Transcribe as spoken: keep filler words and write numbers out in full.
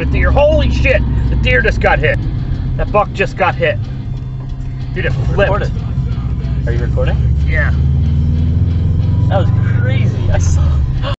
a deer. Holy shit! The deer just got hit. That buck just got hit. Dude, it flipped. Recorded. Are you recording? Yeah. That was crazy. I saw.